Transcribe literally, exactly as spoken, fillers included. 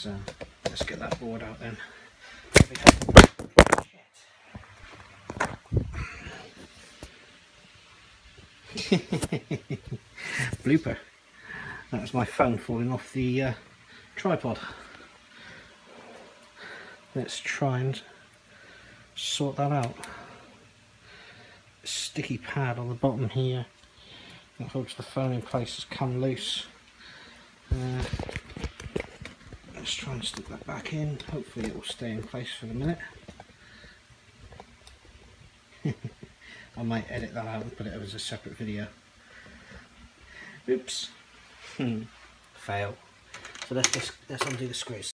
let's uh, let's get that board out then. Blooper. That's my phone falling off the uh, tripod. Let's try and sort that out. Sticky pad on the bottom here that holds the phone in place has come loose. Uh, let's try and stick that back in. Hopefully it will stay in place for the minute. I might edit that out and put it as a separate video. Oops. Fail. So let's just let's undo the screws.